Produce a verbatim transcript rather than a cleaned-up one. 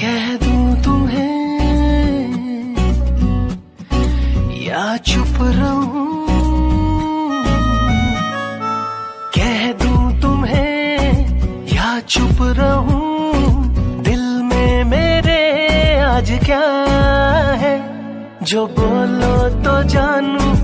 कह दूं तुम्हें या चुप रहूं, कह दूं तुम्हें या चुप रहूं, दिल में मेरे आज क्या है, जो बोलो तो जानूं